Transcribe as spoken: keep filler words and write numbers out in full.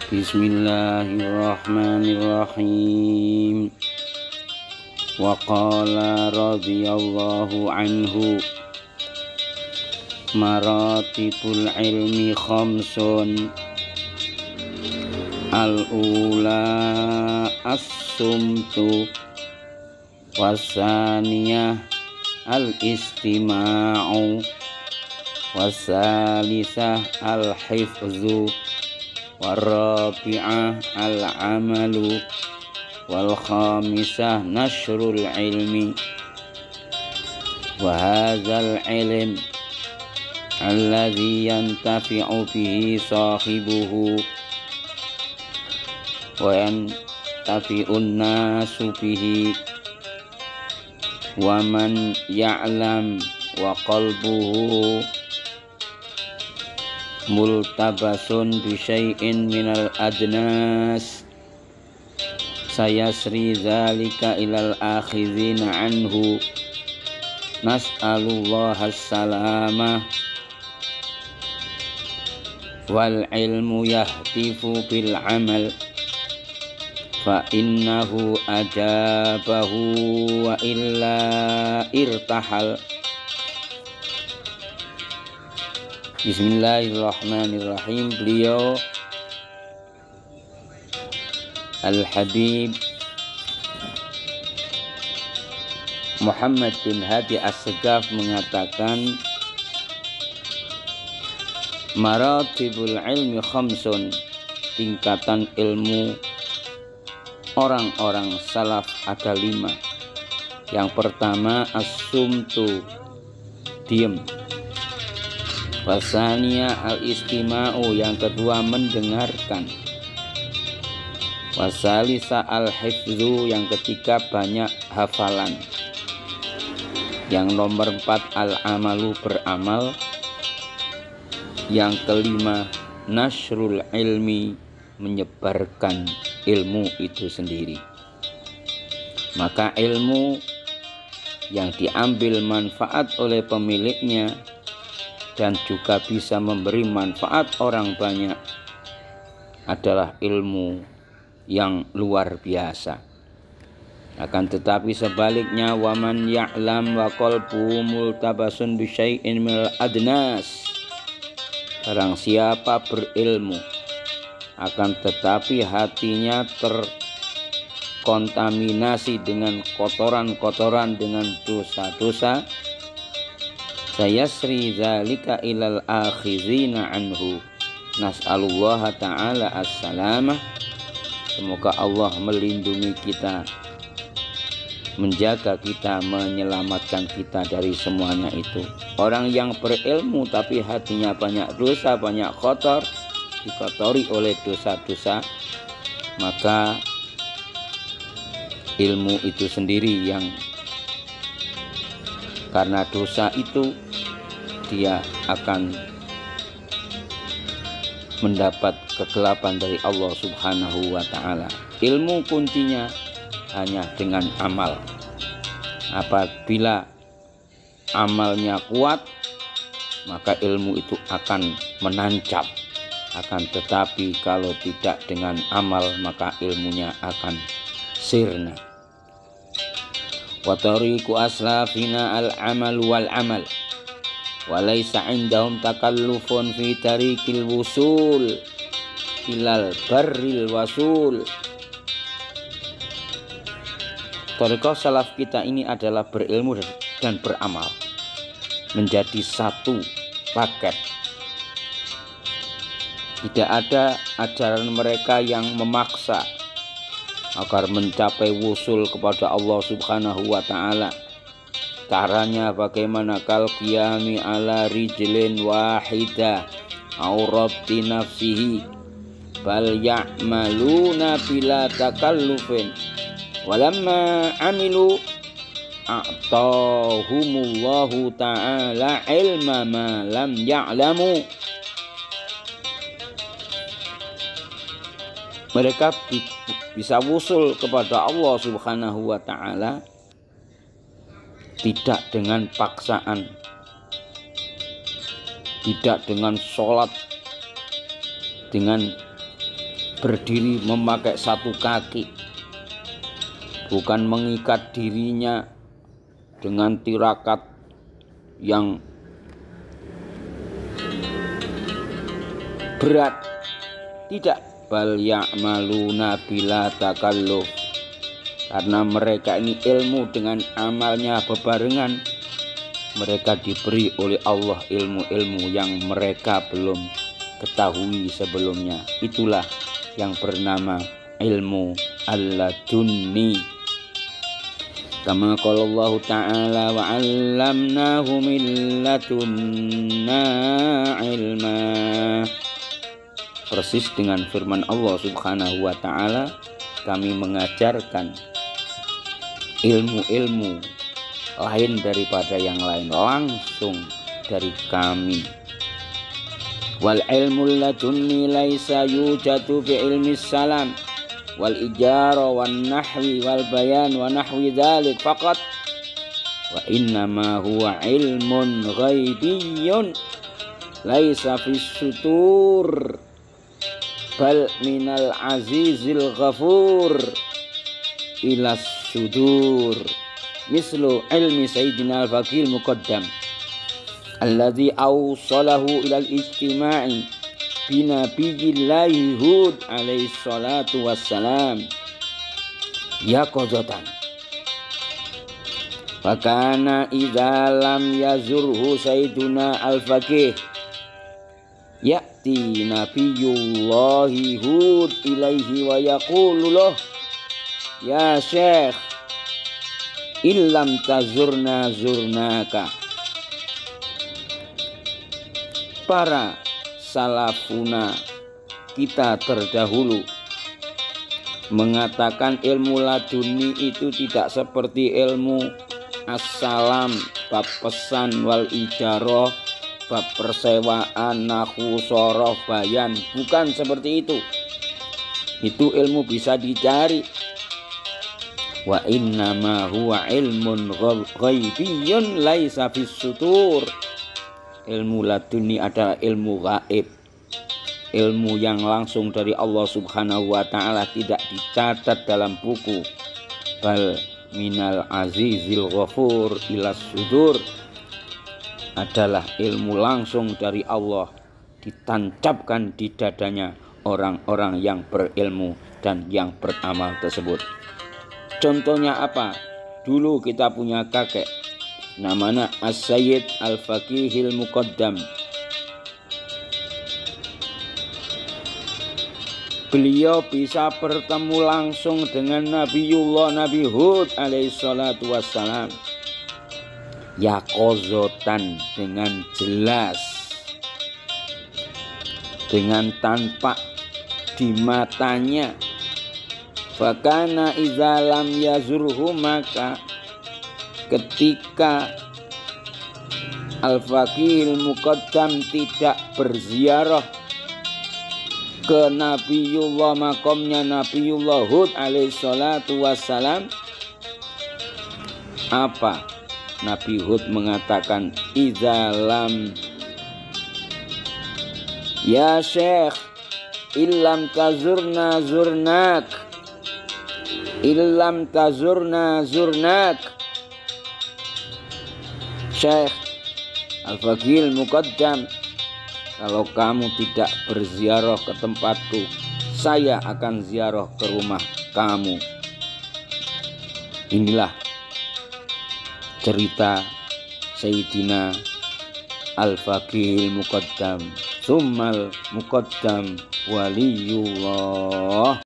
Bismillahirrahmanirrahim. Wa qala radhiyallahu anhu, maratibul ilmi khamsun, al-ula as-sumtu, wasaniyah al-istima'u, wasalisah al-hifzu, warabi'ah al-amalu, wal khamisah nashrul ilmi. Wa hadzal ilm alladhi yantafi'u bihi sahibuhu wa yantafi'un nasu bihi, wa man ya'lam wa qalbuhu multabasun bi syai'in minal adnas, sayasri dzalika ilal akhizina anhu, nas'alullaha as-salamah. Wal ilmu yahtifu bil amal, fa innahu ajabahu wa illa irtahal. Bismillahirrahmanirrahim. Beliau Al-Habib Muhammad bin Hadi As-Segaf mengatakan, maratibul ilmi khamsun, tingkatan ilmu orang-orang salaf ada lima. Yang pertama as-sumtu, diam. Wasania al-istima'u, yang kedua mendengarkan. Wasalisa al-hifzu, yang ketiga banyak hafalan. Yang nomor empat al-amalu, beramal. Yang kelima nasrul ilmi, menyebarkan ilmu itu sendiri. Maka ilmu yang diambil manfaat oleh pemiliknya dan juga bisa memberi manfaat orang banyak adalah ilmu yang luar biasa. Akan tetapi sebaliknya, waman ya'lam wa qalbuhu multabasun bi syai'in minal adnas, barang siapa berilmu akan tetapi hatinya terkontaminasi dengan kotoran-kotoran, dengan dosa-dosa, sayasri zalika ilal akhizina anhu, nas'alullaha ta'ala as-salamah. Semoga Allah melindungi kita, menjaga kita, menyelamatkan kita dari semuanya itu. Orang yang berilmu tapi hatinya banyak dosa, banyak kotor, dikotori oleh dosa-dosa, maka ilmu itu sendiri yang karena dosa itu dia akan mendapat kegelapan dari Allah Subhanahu wa ta'ala. Ilmu kuncinya hanya dengan amal. Apabila amalnya kuat, maka ilmu itu akan menancap. Akan tetapi kalau tidak dengan amal, maka ilmunya akan sirna. Wa tariqu aslafina al-amal wal amal, wa laysa indahum takallufun fi tariqil wusul ilal barril wasul. Tariqah salaf kita ini adalah berilmu dan beramal menjadi satu paket. Tidak ada ajaran mereka yang memaksa agar mencapai wusul kepada Allah Subhanahu wa ta'ala. Caranya bagaimana? Kal qiyami ala rijlin wahidah au rabti nafsihi, bal ya'maluna bila takallufin, walamma amilu a'tahumullahu ta'ala ilma ma lam ya'lamu. Mereka bisa wusul kepada Allah Subhanahu wa ta'ala tidak dengan paksaan, tidak dengan sholat, dengan berdiri memakai satu kaki, bukan mengikat dirinya dengan tirakat yang berat. Tidak, bal ya'maluna bila takalluf, karena mereka ini ilmu dengan amalnya bebarengan. Mereka diberi oleh Allah ilmu-ilmu yang mereka belum ketahui sebelumnya. Itulah yang bernama ilmu al-ladunni. Kama qala Allah Ta'ala wa 'allamnahu min ladunna ilma. Persis dengan firman Allah Subhanahu wa Ta'ala, kami mengajarkan ilmu-ilmu lain daripada yang lain langsung dari kami. Wal ilmu ladunni laisa yujadu bi ilmi salam wal ijara wan nahwi wal bayan wa nahwi dzalik faqat, wa innama huwa ilmun ghaibiyyun laisa fis sutur bal minal azizil ghafur ila sudur, mislu ilmi sayyidina al-faqih muqaddam alladhi awsalahu ila al-ijtima'i bi nabiyyillahi Hud alaihi salatu wassalam yaqazatan. Fakana idza lam yazurhu sayyiduna al-faqih ya'ti nabiyullahi Hud ilaihi wa yaqulu lahu ya syekh illam tazurna zurnaka. Para salafuna kita terdahulu mengatakan ilmu laduni itu tidak seperti ilmu as-salam, bab pesan, wal ijarah, bab persewaan, nahwu, sorof, bayan. Bukan seperti itu. Itu ilmu bisa dicari. Wa innama huwa ilmun ghaibiyyun laisa fis sutur. Ilmu laduni adalah ilmu gaib, ilmu yang langsung dari Allah Subhanahu wa Ta'ala, tidak dicatat dalam buku. Bal minal azizil ghafur ila sudur, adalah ilmu langsung dari Allah, ditancapkan di dadanya orang-orang yang berilmu dan yang beramal tersebut. Contohnya apa? Dulu kita punya kakek namanya As-Sayyid Al-Faqihil Muqaddam. Beliau bisa bertemu langsung dengan Nabiullah Nabi Hud alaihi salatu wassalam yaqazatan, dengan jelas, dengan tanpa di matanya. Fakana idza lam yazurhu, maka ketika Al-Faqihil Muqaddam tidak berziarah ke Nabiullah, makomnya Nabiullah Hud alaihi salatu wassalam, apa Nabi Hud mengatakan? Idza lam ya syekh illam tazurna zurnak, illam tazurna zurnak. Syekh Al-Faqihil Muqaddam, kalau kamu tidak berziarah ke tempatku, saya akan ziarah ke rumah kamu. Inilah cerita Sayyidina Al-Faqihil Muqaddam, summal Muqaddam waliyullah.